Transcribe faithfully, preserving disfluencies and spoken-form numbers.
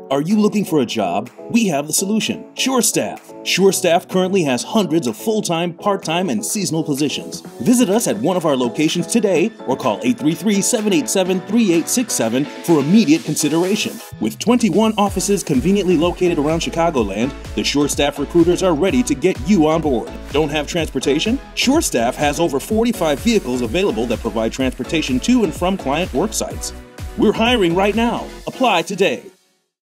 Are you looking for a job? We have the solution. SureStaff. SureStaff currently has hundreds of full-time, part-time, and seasonal positions. Visit us at one of our locations today or call eight three three, seven eight seven, three eight six seven for immediate consideration. With twenty-one offices conveniently located around Chicagoland, the SureStaff recruiters are ready to get you on board. Don't have transportation? SureStaff has over forty-five vehicles available that provide transportation to and from client work sites. We're hiring right now. Apply today.